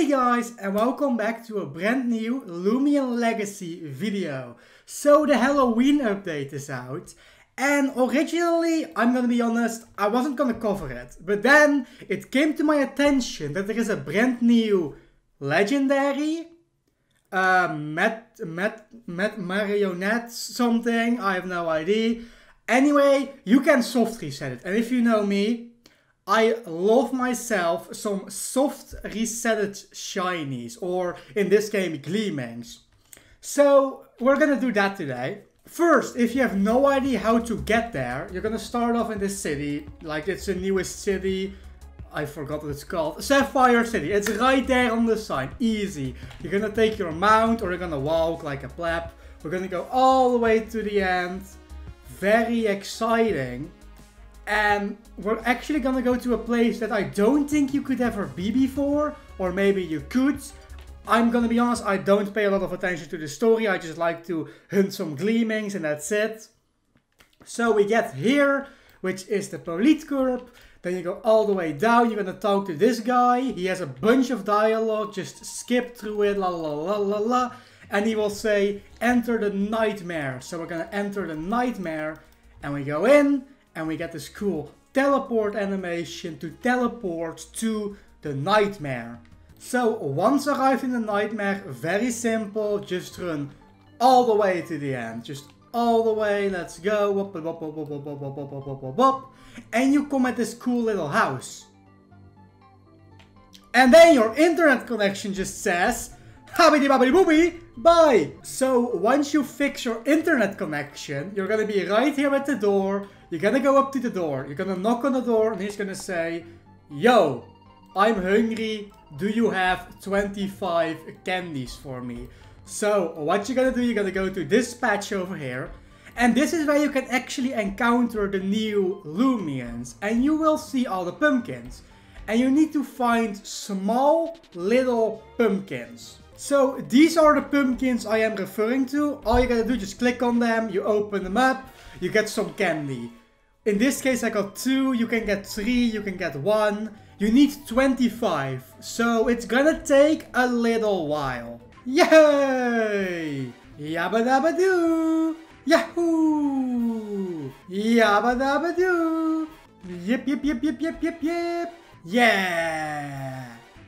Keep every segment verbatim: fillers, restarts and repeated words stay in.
Hey guys, and welcome back to a brand new Loomian Legacy video. So the Halloween update is out, and originally, I'm gonna be honest, I wasn't gonna cover it. But then it came to my attention that there is a brand new legendary uh, Met, Met, Met Marionette something, I have no idea. Anyway, you can soft reset it, and if you know me, I love myself some soft resetted shinies, or in this game gleamings. So we're gonna do that today. First, if you have no idea how to get there, you're gonna start off in this city, like it's the newest city. I forgot what it's called. Sapphire City. It's right there on the sign. Easy. You're gonna take your mount, or you're gonna walk like a pleb. We're gonna go all the way to the end. Very exciting. And we're actually gonna go to a place that I don't think you could ever be before, or maybe you could. I'm gonna be honest, I don't pay a lot of attention to the story, I just like to hunt some gleamings and that's it. So we get here, which is the Politcorp, then you go all the way down, you're gonna talk to this guy, he has a bunch of dialogue, just skip through it, la la la la la, and he will say, enter the nightmare. So we're gonna enter the nightmare, and we go in, and we get this cool teleport animation to teleport to the nightmare. So once arrived in the nightmare, very simple, just run all the way to the end. Just all the way, let's go, whoop, whoop, whoop, whoop, whoop, whoop, whoop, whoop, whoop, whoop, whoop. And you come at this cool little house. And then your internet connection just says, habidi babidi boobie, bye! So once you fix your internet connection, you're gonna be right here at the door. You're gonna go up to the door, you're gonna knock on the door, and he's gonna say, yo, I'm hungry, do you have twenty-five candies for me? So what you're gonna do, you're gonna go to this patch over here, and this is where you can actually encounter the new Loomians, and you will see all the pumpkins. And you need to find small little pumpkins. So these are the pumpkins I am referring to. All you gotta do, just click on them, you open them up, you get some candy. In this case I got two, you can get three, you can get one. You need twenty-five, so it's gonna take a little while. Yay! Yabba dabba doo! Yahoo! Yabba dabba doo! Yip yip yip yip yip yip yip! Yeah!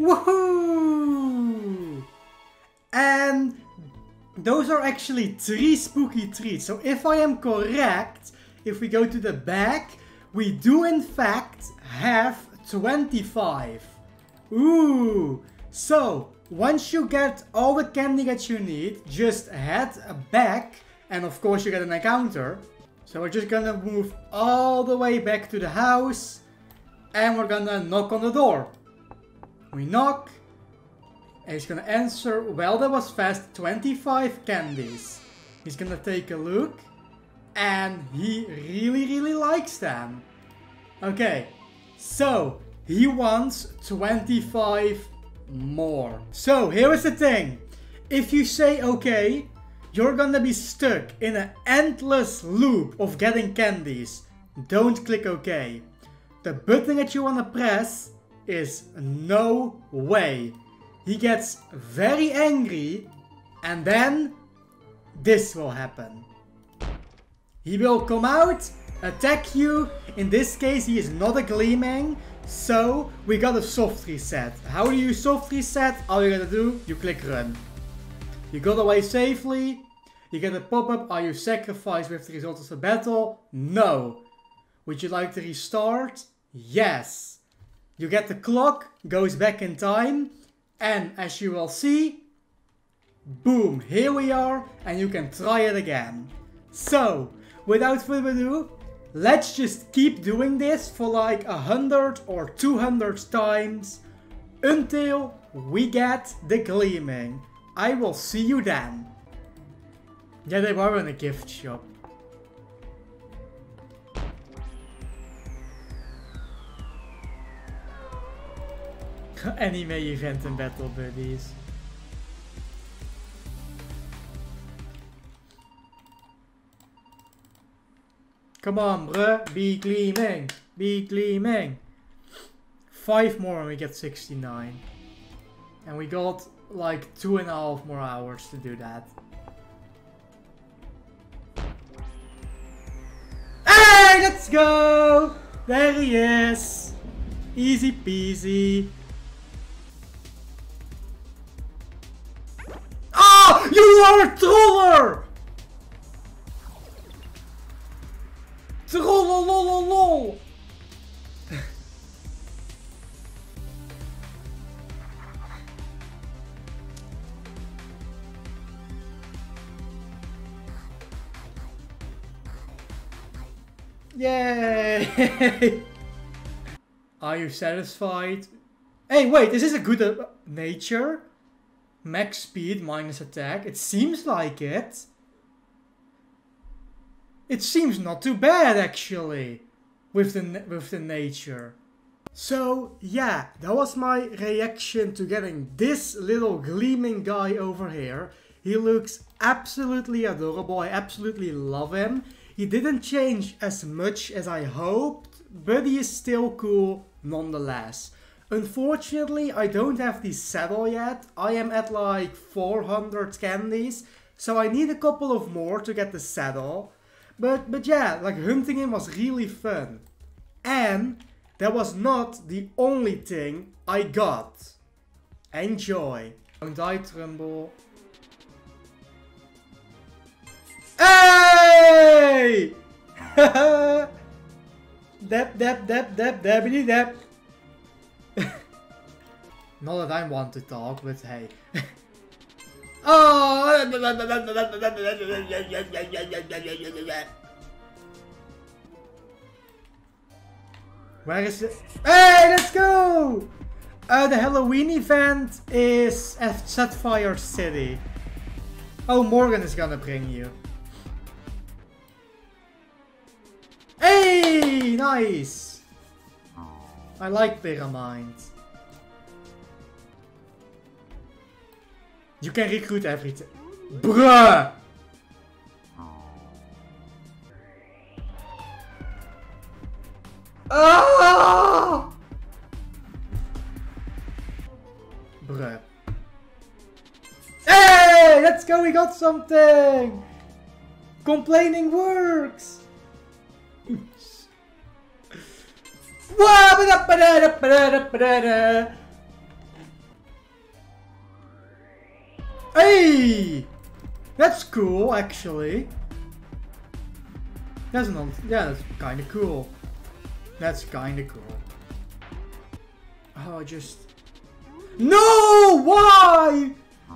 Woohoo! And those are actually three spooky treats. So if I am correct, if we go to the back, we do in fact have twenty-five. Ooh! So once you get all the candy that you need, just head back, and of course you get an encounter. So we're just gonna move all the way back to the house, and we're gonna knock on the door. We knock. And he's gonna answer, well that was fast, twenty-five candies. He's gonna take a look, and he really really likes them. Okay, so he wants twenty-five more. So here is the thing, if you say okay, you're gonna be stuck in an endless loop of getting candies. Don't click OK. The button that you wanna press is no way. He gets very angry, and then this will happen. He will come out, attack you. In this case he is not a gleaming, so we got a soft reset. How do you soft reset? All you gotta do, you click run. You got away safely. You get a pop-up, are you sacrificed with the result of the battle? No. Would you like to restart? Yes. You get the clock, goes back in time. And as you will see, boom, here we are, and you can try it again. So, without further ado, let's just keep doing this for like a hundred or two hundred times until we get the gleaming. I will see you then. Yeah, they were in a gift shop. Anime event and battle buddies. Come on, bruh. Be gleaming. Be gleaming. Five more and we get sixty-nine. And we got like two and a half more hours to do that. Hey, let's go! There he is. Easy peasy. Oh, you are a troller! Trollolololol! Yay! Are you satisfied? Hey, wait, is this a good uh, nature? Max speed minus attack. It seems like it. It seems not too bad actually, with the with the nature. So yeah, that was my reaction to getting this little gleaming guy over here. He looks absolutely adorable. I absolutely love him. He didn't change as much as I hoped, but he is still cool nonetheless. Unfortunately, I don't have the saddle yet. I am at like four hundred candies, so I need a couple of more to get the saddle. But, but yeah, like hunting him was really fun. And that was not the only thing I got. Enjoy. Don't die, Trumbull. Hey! Dap, dap, dap, dap, dabbity dap. Not that I want to talk, but hey. Oh! Where is it? Hey, let's go! Uh, the Halloween event is at Sapphire City. Oh, Morgan is gonna bring you. Hey, nice! I like Pyramid. You can recruit everything. Bruh! Ah! Bruh. Hey! Let's go, we got something! Complaining works! Hey! That's cool, actually. That's not. Yeah, that's kind of cool. That's kind of cool. Oh, just. No! Why?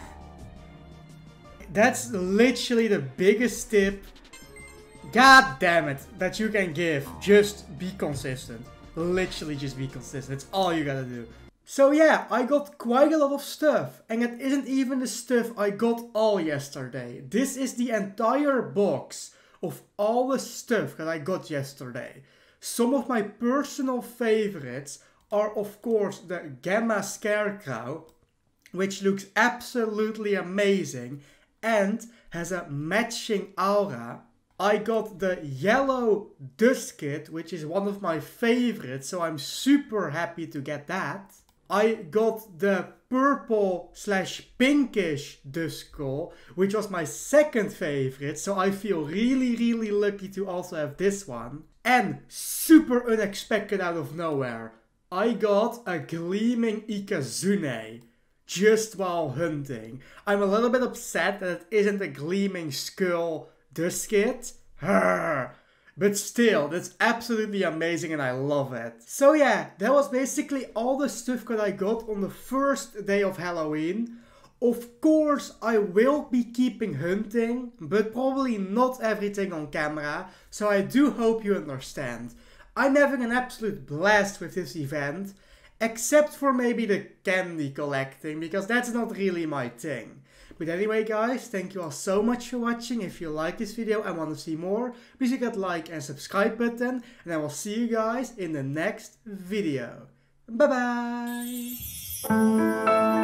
That's literally the biggest tip. God damn it, that you can give. Just be consistent. Literally just be consistent. That's all you gotta do. So yeah, I got quite a lot of stuff. And it isn't even the stuff I got all yesterday. This is the entire box of all the stuff that I got yesterday. Some of my personal favorites are of course the Gamma Scarecrow, which looks absolutely amazing and has a matching aura. I got the yellow Duskit, which is one of my favorites, so I'm super happy to get that. I got the purple slash pinkish Duskull, which was my second favorite, so I feel really really lucky to also have this one. And super unexpected out of nowhere, I got a gleaming Ikazune just while hunting. I'm a little bit upset that it isn't a gleaming skull Duskit. But still, that's absolutely amazing and I love it. So yeah, that was basically all the stuff that I got on the first day of Halloween. Of course, I will be keeping hunting, but probably not everything on camera, so I do hope you understand. I'm having an absolute blast with this event, except for maybe the candy collecting, because that's not really my thing. But anyway guys, thank you all so much for watching. If you like this video and want to see more, please hit that like and subscribe button. And I will see you guys in the next video. Bye bye!